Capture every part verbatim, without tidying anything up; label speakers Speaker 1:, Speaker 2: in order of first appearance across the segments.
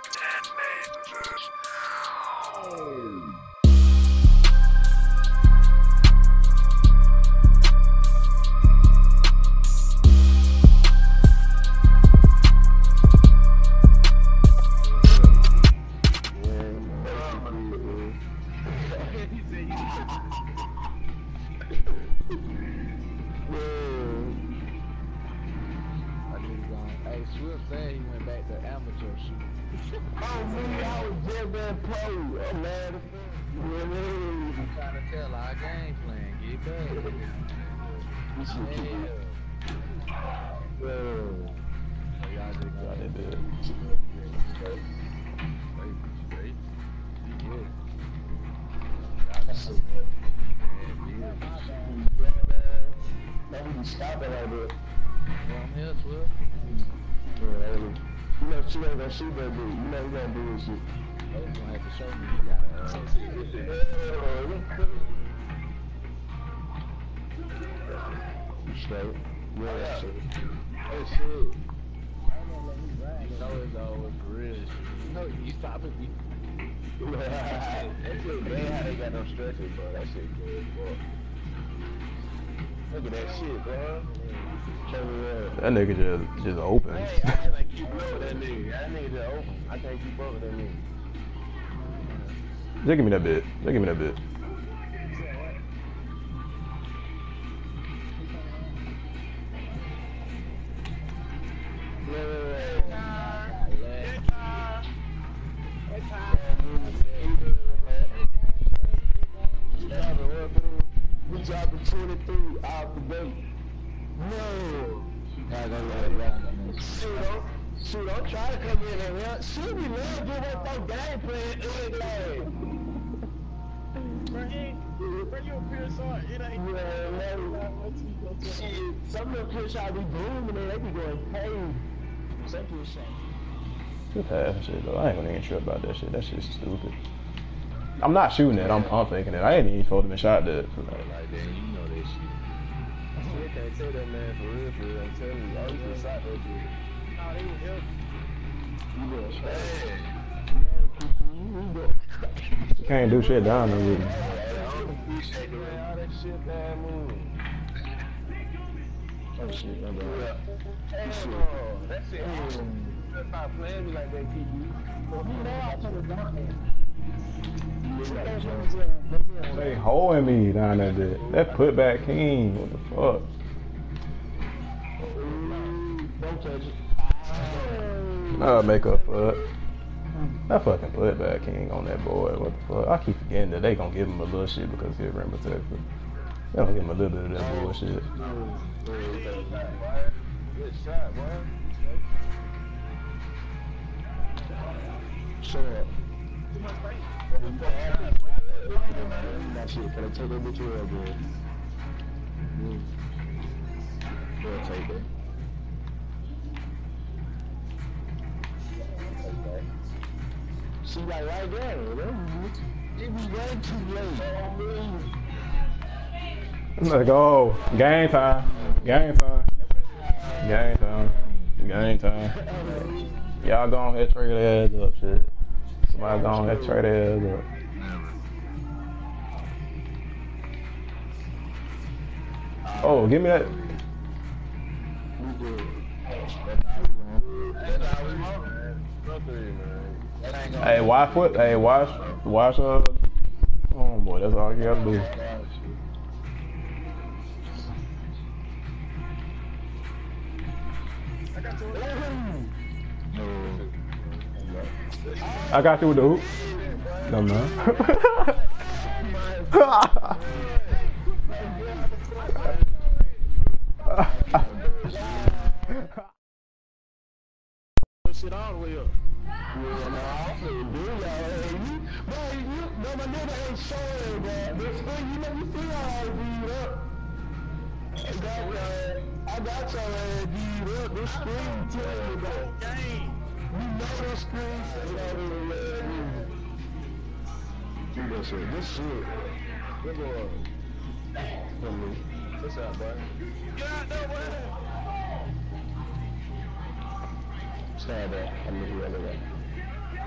Speaker 1: Swift said he went back to amateur shooting.
Speaker 2: Oh, me, I was just that pro. I'm mad as fuck.
Speaker 1: I'm trying to tell our game plan. Get back.
Speaker 2: This shit keep
Speaker 1: Yeah.
Speaker 2: Well,
Speaker 1: So y'all just got it.
Speaker 3: Good.
Speaker 1: Straight. Straight. Straight. Yeah.
Speaker 2: Now we can stop it like that.
Speaker 1: Come here, Swift.
Speaker 2: Yeah, you know, she ain't gonna shoot that dude. You know, you gonna do this shit.
Speaker 1: Oh, you gonna have to show me. You gotta, uh,
Speaker 2: straight. Yeah, that's it.
Speaker 1: That's it. I ain't gonna let me ride. You know it's always real shit. You know, you stopping me.
Speaker 2: That shit, man, how they got no structure, bro. That shit good, bro. Look at that shit, bro. Show me that.
Speaker 3: That nigga just just open.
Speaker 2: Hey, I can't keep up with that nigga. That nigga just open. I can't keep up with that nigga.
Speaker 3: Just give me that bit. Just give me that bit.
Speaker 2: We dropping twenty-three out the gate. No. Shoot, don't, shoot, don't try to come in and help. Shoot, we love give up our game plan. Like,
Speaker 4: Bro, you a pure sort. It ain't.
Speaker 2: yeah, no. Shit, some of them pure shots be booming and they be going crazy. Some pure shots.
Speaker 3: Just half shit though. I ain't gonna even trip about that shit. That shit's stupid. I'm not shooting it. I'm I'm thinking it. I ain't even supposed to be shot that.
Speaker 1: like that, you know that shit.
Speaker 2: I can't tell that man for real, for real. I'm telling you, I was just shot that dude.
Speaker 4: Nah, they will help.
Speaker 2: You gonna stay.
Speaker 3: You can't do shit down there with me.
Speaker 2: All that shit, man, move. Oh shit, my bad. Hell no, that's it. Stop playing me like that, T V. You know I told her down there.
Speaker 3: They holding me down that bit. That putback king. What the fuck?
Speaker 2: Don't touch it.
Speaker 3: I'll make up for it. That fucking putback king on that boy. What the fuck? I keep forgetting that they gonna give him a little shit because he's a rim protector. They gonna give him a little bit of that bullshit.
Speaker 2: Good shot, boy. Show up. That shit, can I take that bitch away, bro? Mm. We'll take it. See, like right there, it was way too late.
Speaker 3: I'm like, oh, game time. Game time. Game time. Game time. Y'all go ahead and trade their ass up, shit. Somebody go ahead and trade their ass up. Oh, give me that. Hey, watch what? Hey, watch, watch. Uh, oh boy, that's all you gotta do. I got you with the hoop. No man.
Speaker 4: Shit all the way up.
Speaker 2: Yeah, no, I don't do y'all. Bro, you, bro, my nigga ain't showing, bro. This thing, you know, you see how I beat up. I got your, I got your ass beat up. This screen tell me about
Speaker 4: Game.
Speaker 2: You know this screen say that in the red room. Do that shit. This shit. Good boy. What's up, bro?
Speaker 4: Get out there, boy.
Speaker 2: Stand back. I'm gonna do that.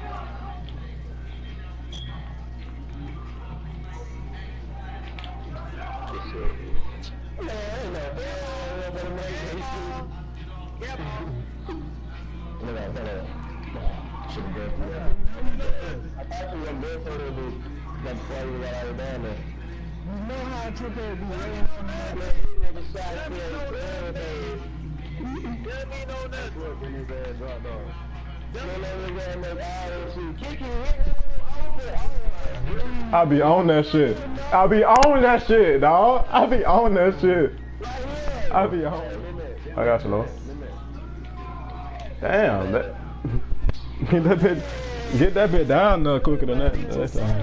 Speaker 4: Yeah,
Speaker 2: Look at that. Should have been for that. I thought you were good for the dude. That play you got out of down there. You know how I took that dude. Never shot it.
Speaker 4: Let me know that.
Speaker 1: Look, when his ass dropped off.
Speaker 3: I be on that shit. I be on that shit, dog. I be on that shit. I be on. I got you, Lord. Damn, that. Get that bit. Get that bit down there quicker than that. That's time.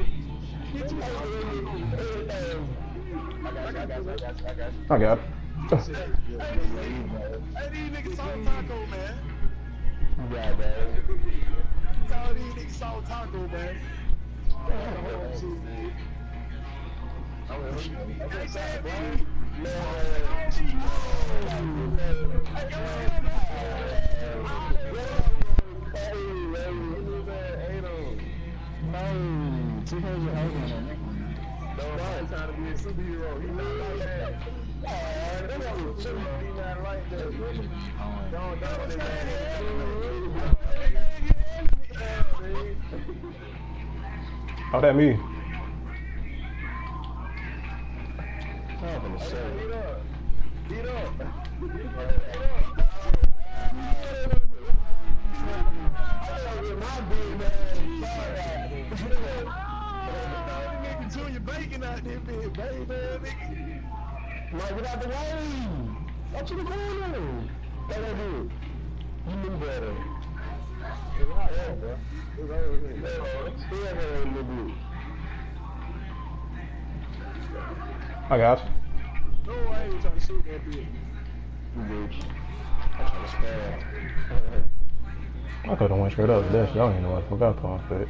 Speaker 3: I got it.
Speaker 4: Hey, these niggas saw taco, man.
Speaker 2: Yeah, man.
Speaker 4: All these niggas saw taco, man. Hey, say it, man.
Speaker 1: I'm trying to be a superhero. He not like that. He not like that. Don't, don't,
Speaker 3: Oh, that me.
Speaker 1: Heat up. Heat up.
Speaker 4: Junior bacon out there, big baby, nigga.
Speaker 2: Like, get out the way. What you doing? What I do? You knew better.
Speaker 1: It's hot there, bro. It's over here.
Speaker 2: It's still there in the blue.
Speaker 3: I got you.
Speaker 4: No, I ain't trying to shoot that bitch.
Speaker 2: You bitch. I'm trying to spare.
Speaker 3: I could have went straight up. That shit, I don't even know what I forgot to fit.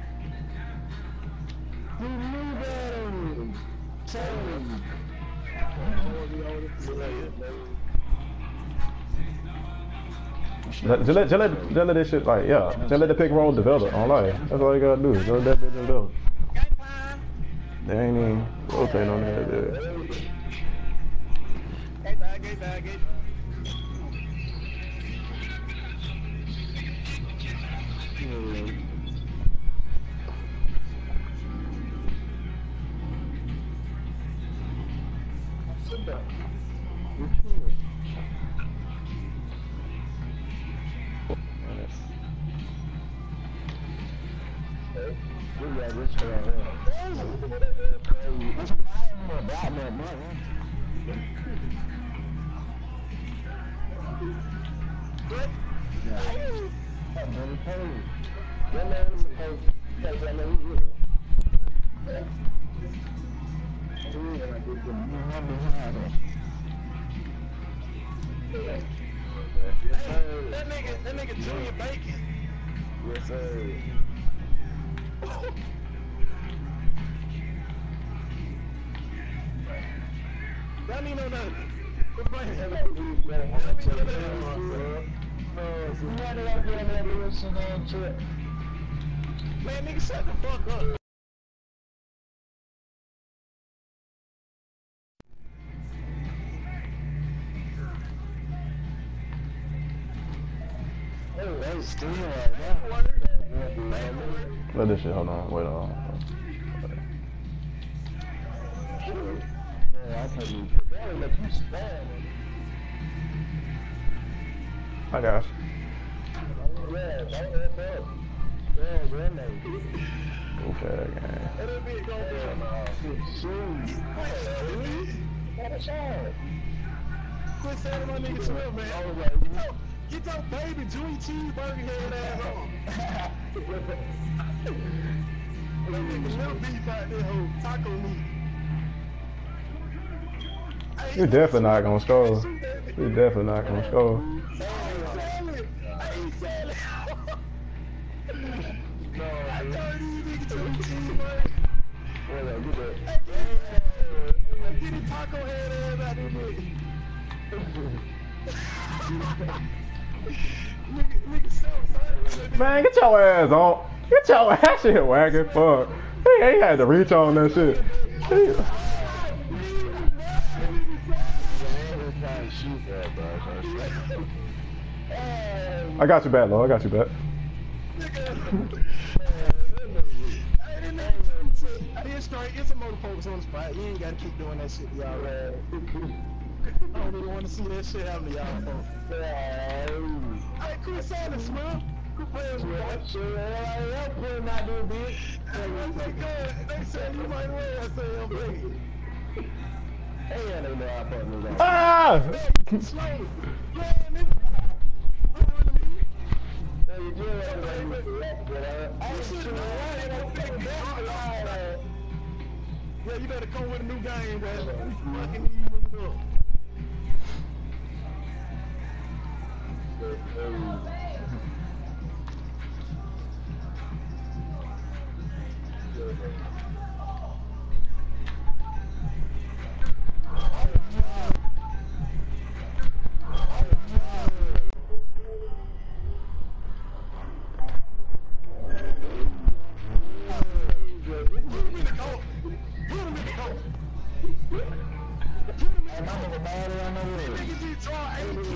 Speaker 2: You knew better. Tell me.
Speaker 3: Just let, just let, just let, just let this shit, like, yeah. Just let the pick and roll develop on life. That's all you gotta do. Just let that bitch develop. They ain't even rotating on that, dude.
Speaker 4: Gay bag, gay bag, gay bag.
Speaker 1: Sit down. We got this shit right here. What's black man, man?
Speaker 4: What?
Speaker 1: Yeah. I'm very cold. That man is supposed to take that man with him. Yeah. Yeah, I did the Yes, sir.
Speaker 4: That nigga, that nigga Junior Bacon.
Speaker 1: Yes, sir.
Speaker 4: That ain't no nothing. Quit playing. Man, nigga, shut the fuck up.
Speaker 3: Let this shit, hold on, wait on. I got you. Okay, gang.
Speaker 4: Quit saying my nigga Swift, man. Get your baby Junior cheeseburger head ass on. That nigga little beef out there, hoe. Taco meat.
Speaker 3: You're definitely not gonna score. You're definitely not gonna score.
Speaker 4: No, I told you nigga Junior cheeseburger. Get the taco head ass out there, nigga. Nigga, nigga, so sorry.
Speaker 3: Man, get your ass on. Get your ass shit wagging. Fuck. He ain't had to reach on that shit. He-
Speaker 4: shoot that, bro.
Speaker 3: I got you back, Lord. I got you back.
Speaker 4: It's a motor focus on the spot. You ain't gotta keep doing that shit to y'all, man. I don't really want to see that shit happen to y'all, folks. Hey, quit saying it, Smurf. Quit playing with that shit. I'm putting out there, bitch. They good. They said you might win. I said, I'm big. Hey, they know I fucking was on.
Speaker 3: Ah!
Speaker 4: Slow. Yeah, nigga. I'm running me. Hey, you good, baby. I should know why they don't pick that. Yeah, you better come with a new game, man. Fucking these niggas up.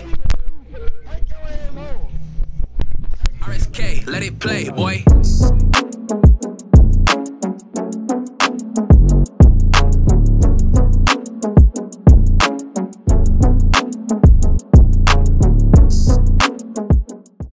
Speaker 5: R S K, let it play, boy.